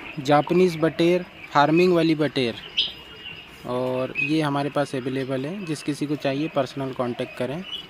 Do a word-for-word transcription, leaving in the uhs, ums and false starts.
Japanese बटेर, farming वाली बटेर, और ये हमारे पास अवेलेबल है। जिस किसी को चाहिए पर्सनल कांटेक्ट करें।